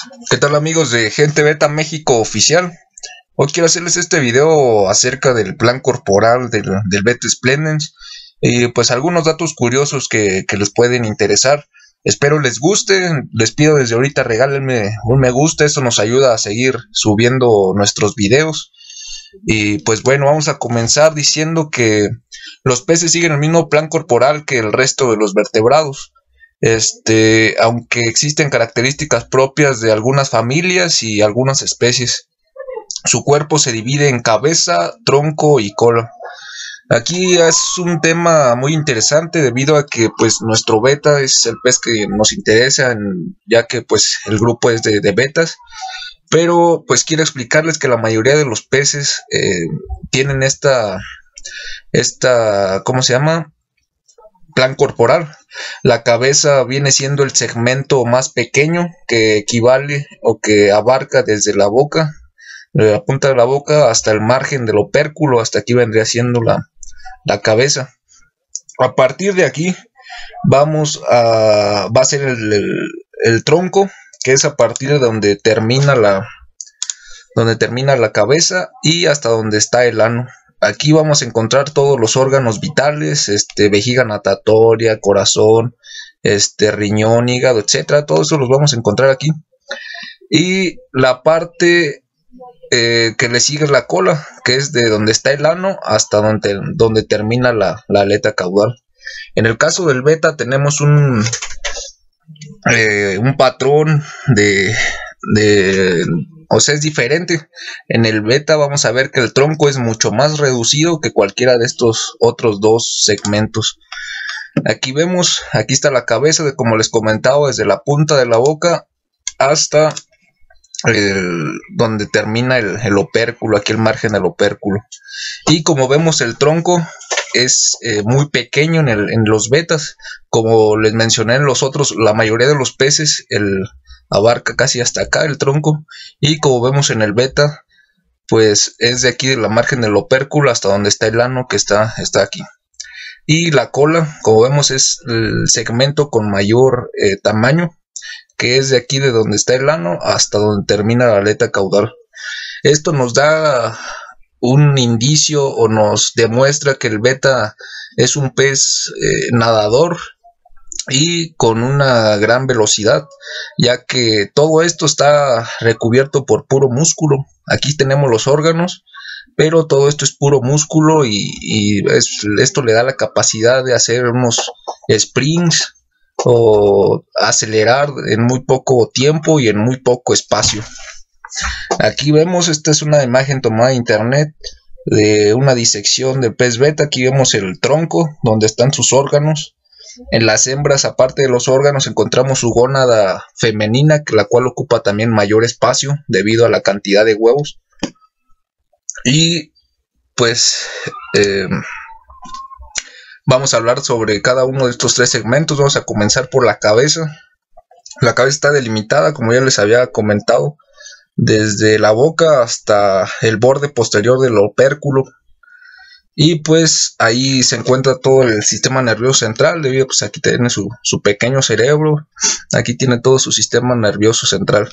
¿Qué tal amigos de Gente Beta México Oficial? Hoy quiero hacerles este video acerca del plan corporal del Beta Splendens y pues algunos datos curiosos que les pueden interesar. Espero les guste, les pido desde ahorita regálenme un me gusta, eso nos ayuda a seguir subiendo nuestros videos. Y pues bueno, vamos a comenzar diciendo que los peces siguen el mismo plan corporal que el resto de los vertebrados. Aunque existen características propias de algunas familias y algunas especies. Su cuerpo se divide en cabeza, tronco y cola. Aquí es un tema muy interesante debido a que pues nuestro beta es el pez que nos interesa, ya que pues el grupo es de betas. Pero pues quiero explicarles que la mayoría de los peces tienen ¿cómo se llama? Plan corporal. La cabeza viene siendo el segmento más pequeño que equivale o que abarca desde la boca, de la punta de la boca hasta el margen del opérculo. Hasta aquí vendría siendo la cabeza. A partir de aquí va a ser el tronco, que es a partir de donde termina la cabeza y hasta donde está el ano. Aquí vamos a encontrar todos los órganos vitales, vejiga natatoria, corazón, riñón, hígado, etcétera. Todo eso los vamos a encontrar aquí. Y la parte que le sigue es la cola, que es de donde está el ano hasta donde termina la aleta caudal. En el caso del beta tenemos un patrón o sea, es diferente. En el beta vamos a ver que el tronco es mucho más reducido que cualquiera de estos otros dos segmentos. Aquí está la cabeza, como les comentaba, desde la punta de la boca hasta donde termina el opérculo, aquí el margen del opérculo. Y como vemos, el tronco es muy pequeño en los betas. Como les mencioné en los otros, la mayoría de los peces abarca casi hasta acá el tronco, y como vemos en el beta pues es de aquí de la margen del opérculo hasta donde está el ano, que está aquí. Y la cola, como vemos, es el segmento con mayor tamaño, que es de aquí de donde está el ano hasta donde termina la aleta caudal. Esto nos da un indicio o nos demuestra que el beta es un pez nadador y con una gran velocidad, ya que todo esto está recubierto por puro músculo. Aquí tenemos los órganos, pero todo esto es puro músculo y esto le da la capacidad de hacer unos sprints o acelerar en muy poco tiempo y en muy poco espacio. Aquí vemos, esta es una imagen tomada de internet de una disección del pez beta. Aquí vemos el tronco donde están sus órganos. En las hembras, aparte de los órganos, encontramos su gónada femenina, la cual ocupa también mayor espacio debido a la cantidad de huevos. Y pues vamos a hablar sobre cada uno de estos tres segmentos. Vamos a comenzar por la cabeza. La cabeza está delimitada, como ya les había comentado, desde la boca hasta el borde posterior del opérculo. Y pues ahí se encuentra todo el sistema nervioso central, debido pues aquí tiene su pequeño cerebro, aquí tiene todo su sistema nervioso central.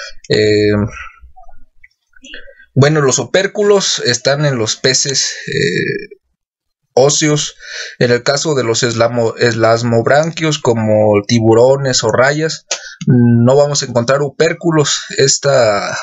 Bueno, los opérculos están en los peces óseos. En el caso de los elasmobranquios, como tiburones o rayas, no vamos a encontrar opérculos. Esta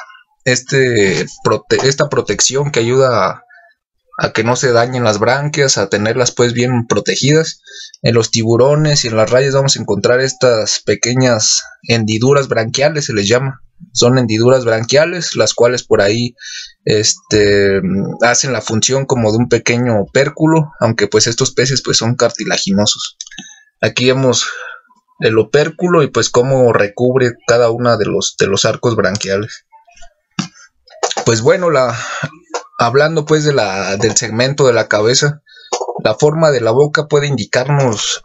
protección que ayuda a que no se dañen las branquias, a tenerlas pues bien protegidas. En los tiburones y en las rayas vamos a encontrar estas pequeñas hendiduras branquiales, se les llama. Son hendiduras branquiales, las cuales por ahí hacen la función como de un pequeño opérculo, aunque pues estos peces pues son cartilaginosos. Aquí vemos el opérculo y pues cómo recubre cada una de los arcos branquiales. Pues bueno, hablando pues del segmento de la cabeza, la forma de la boca puede indicarnos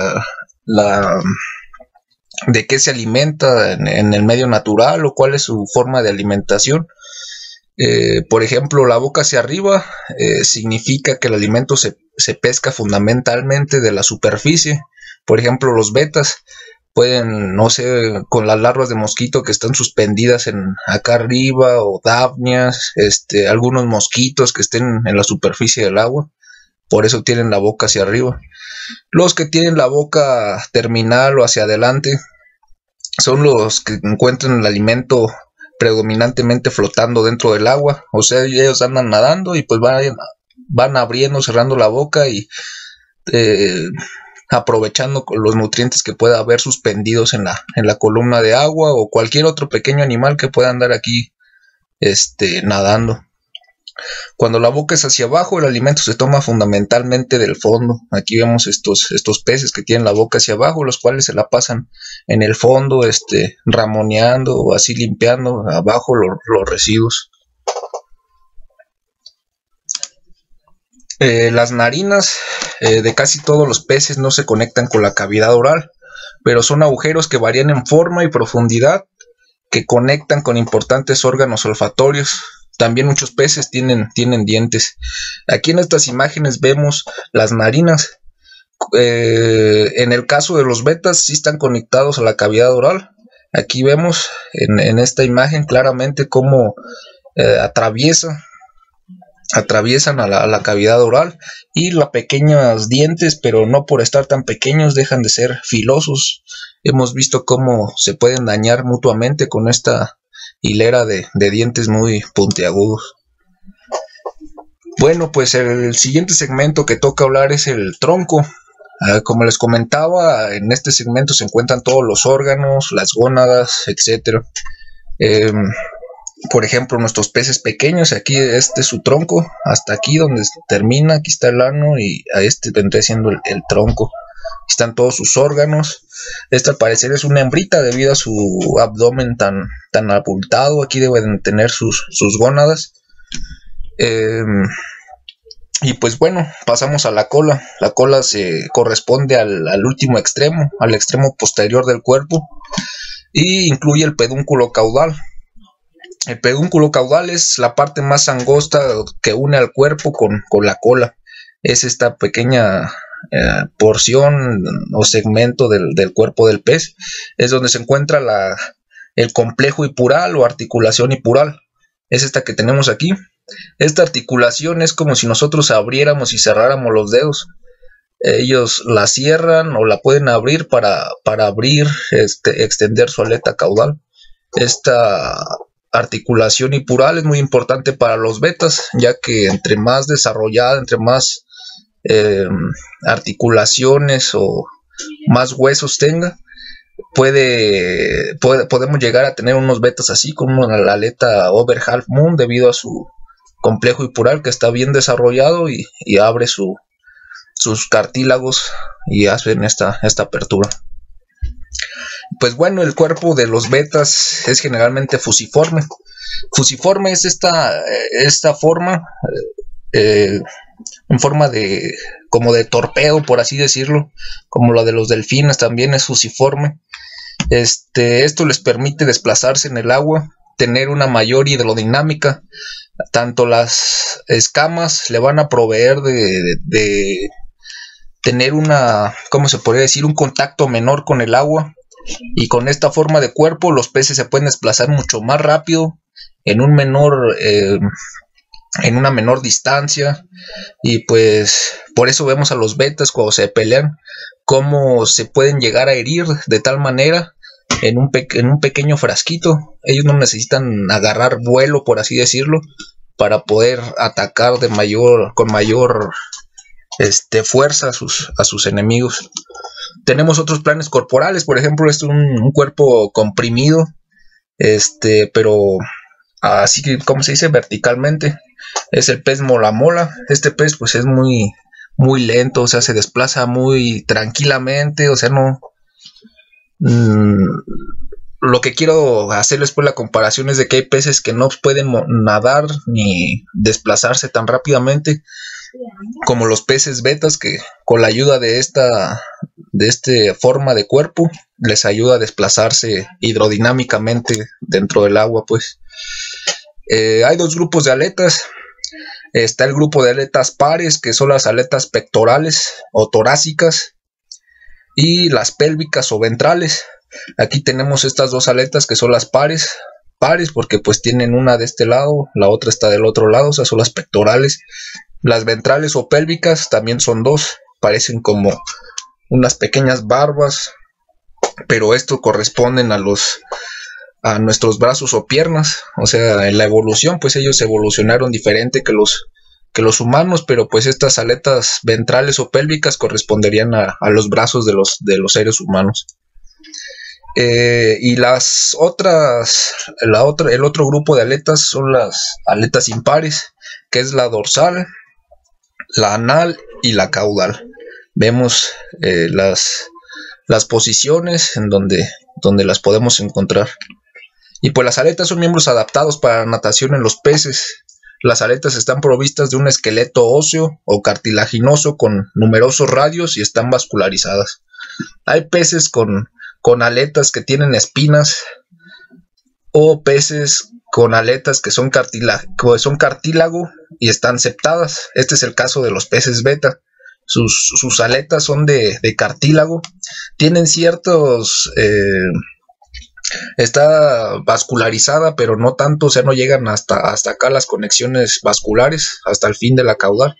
de qué se alimenta en el medio natural o cuál es su forma de alimentación. Por ejemplo, la boca hacia arriba significa que el alimento se pesca fundamentalmente de la superficie. Por ejemplo, los betas pueden, no sé, con las larvas de mosquito que están suspendidas acá arriba, o dafnias, algunos mosquitos que estén en la superficie del agua, por eso tienen la boca hacia arriba. Los que tienen la boca terminal o hacia adelante son los que encuentran el alimento predominantemente flotando dentro del agua, o sea, ellos andan nadando y pues van abriendo, cerrando la boca y aprovechando los nutrientes que pueda haber suspendidos en la columna de agua, o cualquier otro pequeño animal que pueda andar aquí nadando. Cuando la boca es hacia abajo, el alimento se toma fundamentalmente del fondo. Aquí vemos estos peces que tienen la boca hacia abajo, los cuales se la pasan en el fondo, ramoneando o así limpiando abajo los residuos. Las narinas de casi todos los peces no se conectan con la cavidad oral, pero son agujeros que varían en forma y profundidad, que conectan con importantes órganos olfatorios. También muchos peces tienen dientes. Aquí en estas imágenes vemos las narinas. En el caso de los betas sí están conectados a la cavidad oral. Aquí vemos en esta imagen claramente cómo atraviesan a la cavidad oral, y los pequeños dientes, pero no por estar tan pequeños dejan de ser filosos. Hemos visto cómo se pueden dañar mutuamente con esta hilera de dientes muy puntiagudos. Bueno, pues el siguiente segmento que toca hablar es el tronco. Como les comentaba, en este segmento se encuentran todos los órganos, las gónadas, etc. Por ejemplo, nuestros peces pequeños, aquí este es su tronco, hasta aquí donde termina, aquí está el ano, y a vendría siendo el tronco. Aquí están todos sus órganos. Esta al parecer es una hembrita debido a su abdomen tan abultado. Aquí deben tener sus gónadas. Y pues bueno, pasamos a la cola. La cola se corresponde al último extremo, al extremo posterior del cuerpo, y incluye el pedúnculo caudal. El pedúnculo caudal es la parte más angosta que une al cuerpo con la cola. Es esta pequeña porción o segmento del cuerpo del pez. Es donde se encuentra el complejo hipural o articulación hipural. Es esta que tenemos aquí. Esta articulación es como si nosotros abriéramos y cerráramos los dedos. Ellos la cierran o la pueden abrir para abrir, extender su aleta caudal. Esta articulación hipural es muy importante para los betas, ya que entre más desarrollada, entre más articulaciones o más huesos tenga, podemos llegar a tener unos betas así como la aleta over half moon, debido a su complejo hipural que está bien desarrollado y abre sus cartílagos y hacen esta apertura. Pues bueno, el cuerpo de los betas es generalmente fusiforme. Fusiforme es esta forma, en forma como de torpedo, por así decirlo, como la de los delfines, también es fusiforme. Esto les permite desplazarse en el agua, tener una mayor hidrodinámica. Tanto las escamas le van a proveer de tener ¿cómo se podría decir? Un contacto menor con el agua. Y con esta forma de cuerpo los peces se pueden desplazar mucho más rápido en una menor distancia, y pues por eso vemos a los betas cuando se pelean cómo se pueden llegar a herir de tal manera en un pequeño frasquito. Ellos no necesitan agarrar vuelo, por así decirlo, para poder atacar con mayor fuerza a sus enemigos. Tenemos otros planes corporales, por ejemplo, este es un cuerpo comprimido, pero así que, ¿cómo se dice? Verticalmente. Es el pez mola. Este pez pues es muy, muy lento, o sea, se desplaza muy tranquilamente, o sea, no... Lo que quiero hacerles pues la comparación es de que hay peces que no pueden nadar ni desplazarse tan rápidamente como los peces betas, que con la ayuda de esta forma de cuerpo les ayuda a desplazarse hidrodinámicamente dentro del agua. Pues hay dos grupos de aletas. Está el grupo de aletas pares, que son las aletas pectorales o torácicas, y las pélvicas o ventrales. Aquí tenemos estas dos aletas que son las pares porque pues tienen una de este lado, la otra está del otro lado, o sea, son las pectorales. Las ventrales o pélvicas también son dos, parecen como unas pequeñas barbas, pero esto corresponden a nuestros brazos o piernas. O sea, en la evolución pues ellos evolucionaron diferente que los humanos, pero pues estas aletas ventrales o pélvicas corresponderían a los brazos de los seres humanos. Y las otras, el otro grupo de aletas son las aletas impares, que es la dorsal, la anal y la caudal. Vemos las posiciones en donde las podemos encontrar. Y pues las aletas son miembros adaptados para la natación en los peces. Las aletas están provistas de un esqueleto óseo o cartilaginoso con numerosos radios y están vascularizadas. Hay peces con aletas que tienen espinas o peces con aletas que son cartílago y están septadas. Este es el caso de los peces beta. Sus aletas son de cartílago, tienen ciertos... está vascularizada, pero no tanto, o sea, no llegan hasta acá las conexiones vasculares, hasta el fin de la caudal.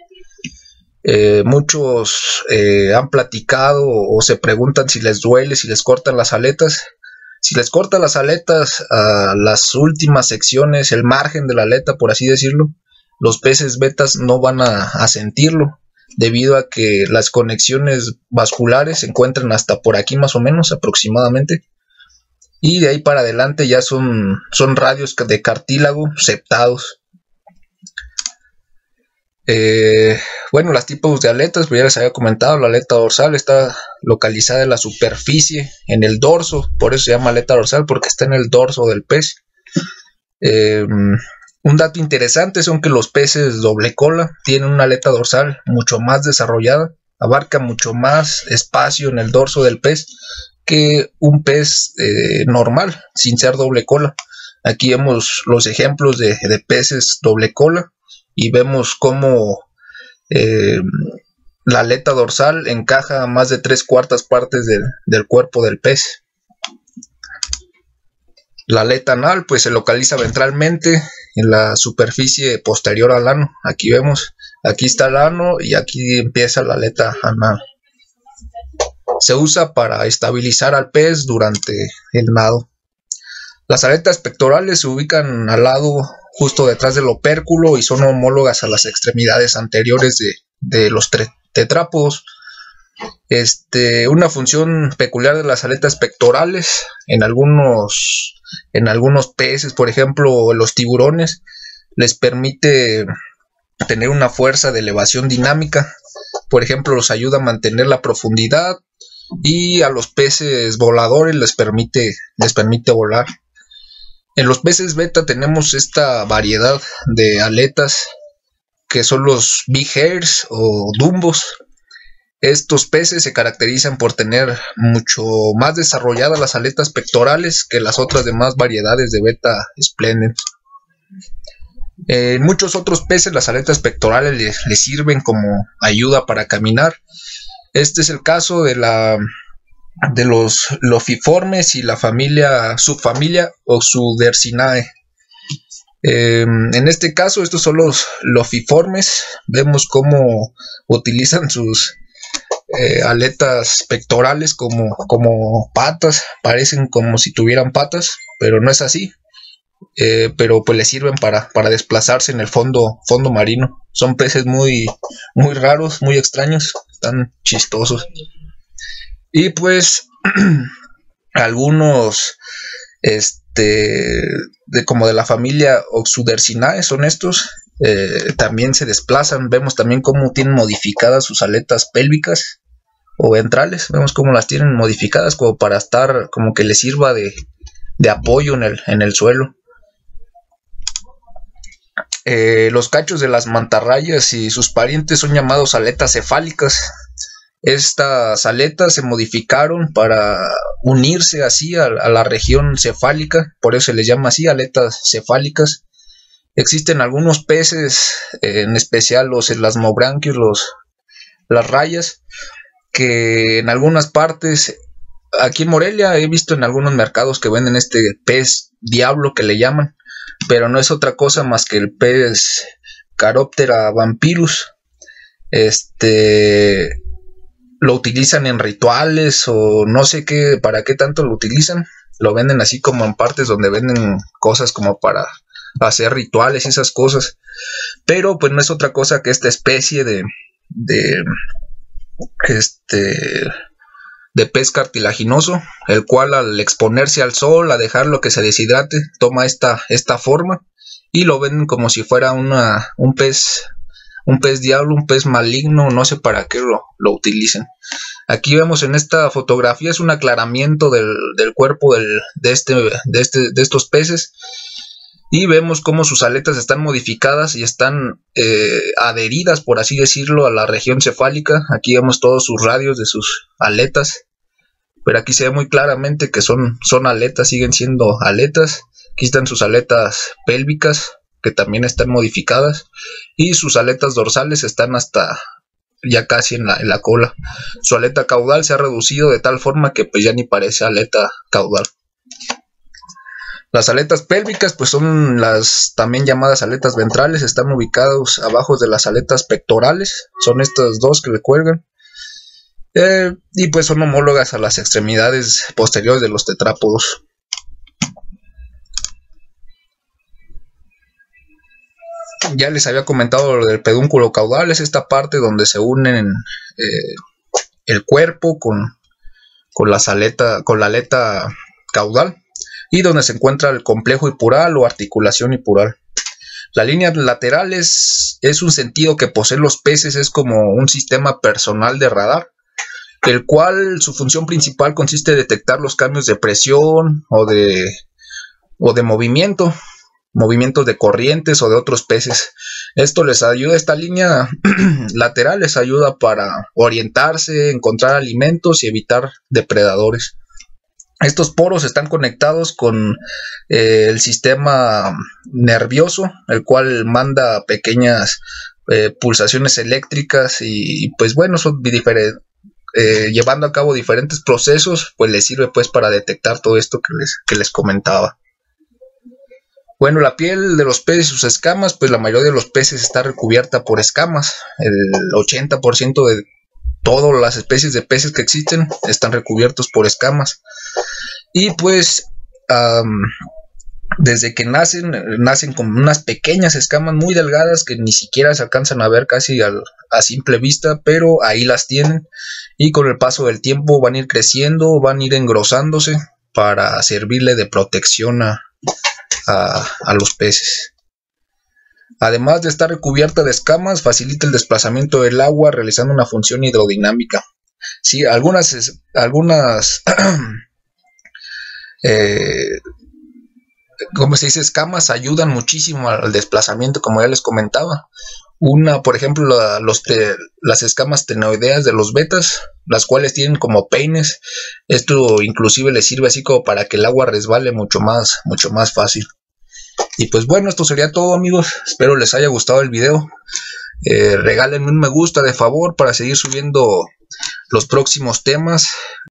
Muchos han platicado o se preguntan si les duele, si les cortan las aletas. Si les cortan las aletas a las últimas secciones, el margen de la aleta, por así decirlo, los peces betas no van a sentirlo, debido a que las conexiones vasculares se encuentran hasta por aquí más o menos aproximadamente. Y de ahí para adelante ya son radios de cartílago septados. Bueno, los tipos de aletas, pues ya les había comentado. La aleta dorsal está localizada en la superficie, en el dorso, por eso se llama aleta dorsal, porque está en el dorso del pez. Un dato interesante son que los peces doble cola tienen una aleta dorsal mucho más desarrollada, abarca mucho más espacio en el dorso del pez que un pez normal, sin ser doble cola. Aquí vemos los ejemplos de peces doble cola y vemos cómo la aleta dorsal encaja más de 3/4 partes del cuerpo del pez. La aleta anal pues se localiza ventralmente en la superficie posterior al ano. Aquí vemos, aquí está el ano y aquí empieza la aleta anal. Se usa para estabilizar al pez durante el nado. Las aletas pectorales se ubican al lado justo detrás del opérculo y son homólogas a las extremidades anteriores de los tetrápodos. Una función peculiar de las aletas pectorales en algunos peces, por ejemplo los tiburones, les permite tener una fuerza de elevación dinámica. Por ejemplo, los ayuda a mantener la profundidad, y a los peces voladores les permite volar. En los peces beta tenemos esta variedad de aletas que son los big hairs o dumbos. Estos peces se caracterizan por tener mucho más desarrolladas las aletas pectorales que las otras demás variedades de beta splendens. En muchos otros peces las aletas pectorales les sirven como ayuda para caminar. Este es el caso de los lofiformes y la subfamilia Oxudercinae. En este caso, estos son los lofiformes. Vemos cómo utilizan sus aletas pectorales como patas. Parecen como si tuvieran patas, pero no es así. Pero pues les sirven para desplazarse en el fondo marino. Son peces muy raros, muy extraños, están chistosos. Y pues algunos como de la familia Oxudercinae son estos, también se desplazan. Vemos también cómo tienen modificadas sus aletas pélvicas o ventrales. Vemos cómo las tienen modificadas como para estar, como que les sirva de apoyo en el suelo. Los cachos de las mantarrayas y sus parientes son llamados aletas cefálicas. Estas aletas se modificaron para unirse así a la región cefálica, por eso se les llama así, aletas cefálicas. Existen algunos peces, en especial los elasmobranquios, las rayas, que en algunas partes, aquí en Morelia he visto en algunos mercados que venden este pez diablo que le llaman, pero no es otra cosa más que el pez Caroptera vampirus. Lo utilizan en rituales o no sé qué, para qué tanto lo utilizan. Lo venden así como en partes donde venden cosas como para hacer rituales y esas cosas. Pero pues no es otra cosa que esta especie de pez cartilaginoso, el cual al exponerse al sol, a dejarlo que se deshidrate, toma esta forma y lo ven como si fuera un pez diablo, un pez maligno, no sé para qué lo utilicen. Aquí vemos en esta fotografía es un aclaramiento del cuerpo de estos peces, y vemos cómo sus aletas están modificadas y están adheridas, por así decirlo, a la región cefálica. Aquí vemos todos sus radios de sus aletas, pero aquí se ve muy claramente que son aletas, siguen siendo aletas. Aquí están sus aletas pélvicas, que también están modificadas, y sus aletas dorsales están hasta ya casi en la cola. Su aleta caudal se ha reducido de tal forma que pues ya ni parece aleta caudal. Las aletas pélvicas pues son las también llamadas aletas ventrales, están ubicados abajo de las aletas pectorales, son estas dos que le cuelgan, y pues son homólogas a las extremidades posteriores de los tetrápodos. Ya les había comentado lo del pedúnculo caudal, es esta parte donde se unen el cuerpo con la aleta caudal, y donde se encuentra el complejo hipural o articulación hipural. La línea lateral es un sentido que poseen los peces, es como un sistema personal de radar, el cual su función principal consiste en detectar los cambios de presión o de movimientos de corrientes o de otros peces. Esto les ayuda, esta línea lateral les ayuda para orientarse, encontrar alimentos y evitar depredadores. Estos poros están conectados con el sistema nervioso, el cual manda pequeñas pulsaciones eléctricas, y pues bueno, son llevando a cabo diferentes procesos, pues les sirve pues para detectar todo esto que les comentaba. Bueno, la piel de los peces y sus escamas, pues la mayoría de los peces está recubierta por escamas. El 80% de todas las especies de peces que existen están recubiertos por escamas. Y pues desde que nacen con unas pequeñas escamas muy delgadas que ni siquiera se alcanzan a ver casi a simple vista, pero ahí las tienen, y con el paso del tiempo van a ir creciendo, van a ir engrosándose para servirle de protección a los peces. Además de estar recubierta de escamas, facilita el desplazamiento del agua realizando una función hidrodinámica. Sí, algunas como se dice, escamas ayudan muchísimo al desplazamiento, como ya les comentaba. Por ejemplo, las escamas tenoideas de los betas, las cuales tienen como peines. Esto inclusive les sirve así como para que el agua resbale mucho más fácil. Y pues bueno, esto sería todo, amigos. Espero les haya gustado el video. Regálenme un me gusta de favor para seguir subiendo los próximos temas.